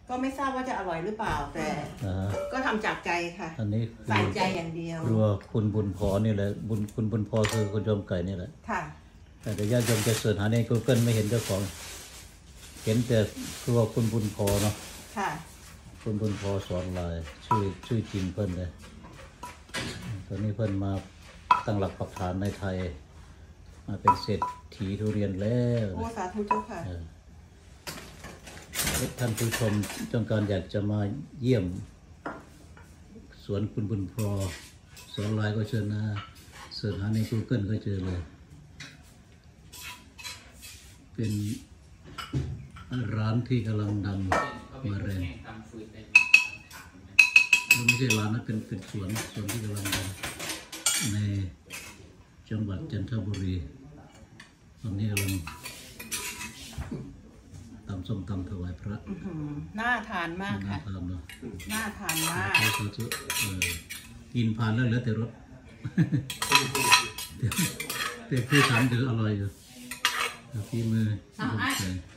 ก็ไม่ทราบว่าจะอร่อยหรือเปล่าแต่ก็ทำจากใจค่ะอันนี้ใส่ใจอย่างเดียวครัวคุณบุญพอนี่แหละคุณบุญพอคือคุณโยมไก่นี่แหละค่ะแต่ญาติโยมจะเสิร์ชหาใน Google ไม่เห็นเจ้าของเห็นแต่ครัวคุณบุญพอเนาะค่ะคุณบุญพอสอนลายชื่อจริงเพิ่นเลยตอนนี้เพิ่นมาตั้งหลักปักฐานในไทยมาเป็นเศรษฐีทุเรียนแล้วโอ้สาธุเจ้าค่ะท่านผู้ชมต้องการอยากจะมาเยี่ยมสวนคุณบุญพอสอนลายก็เชิญนะเสิร์ชหาใน Google ก็เจอเลยเป็นร้านที่กำลังดังมาแรงไม่ใช่ร้านนะเป็นสวนที่กำลังดังในจังหวัดจันทบุรีตอนนี้กำลังตำส้มตำถวายพระน่าทานมากค่ะน่าทานเนาะน่าทานมากกินผ่านแล้วเหลือแต่รสแต่ผู้ทำถืออร่อยอยู่ฝีมือ